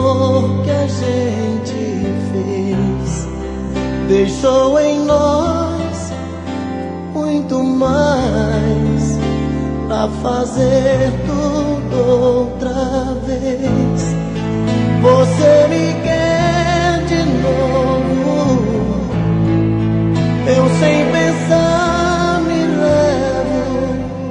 amor que a gente fez deixou em nós muito mais pra fazer tudo outra vez. Você me quer de novo, eu sem pensar me levo.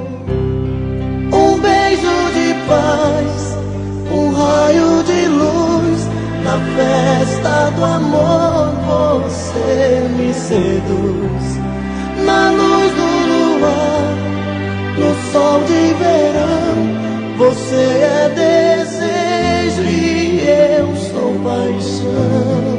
Um beijo de paz, um raio de luz, na festa do amor você me seduz. Na luz do luar, no sol de verão, você é desejo e eu sou paixão.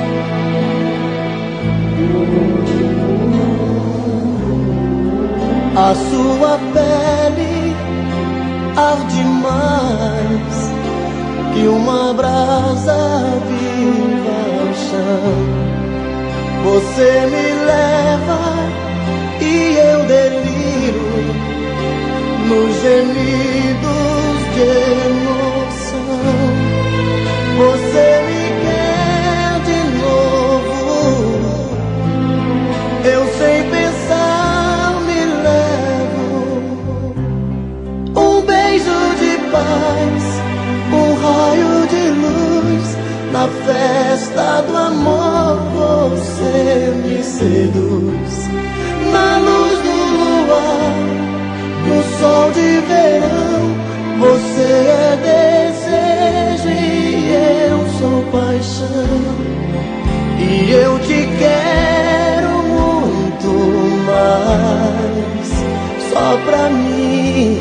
A sua pele arde mais que uma brasa viva ao chão. Você me leva e eu deliro nos gemidos de emoção. Você me quer de novo, eu sem pensar me levo. Um beijo de paz, um raio de luz, na festa do amor você me seduz. Na luz do luar, no sol de verão, você é desejo e eu sou paixão. E eu te quero muito mais, só pra mim.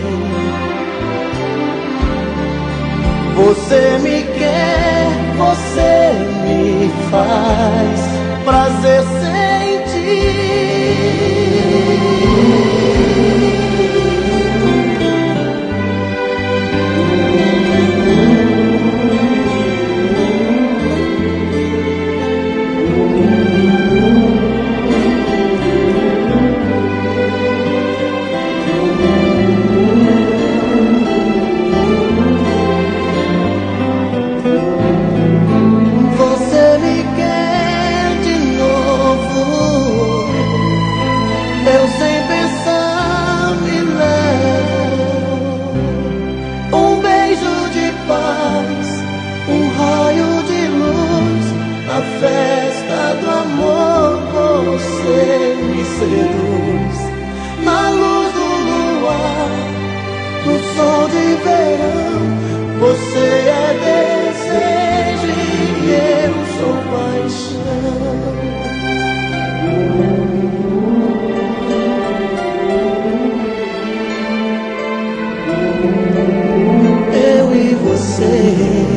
Você me quer, você me faz prazer sentir. Festa do amor você me seduz. Na luz do luar, no sol de verão, você é desejo e eu sou paixão. Eu e você.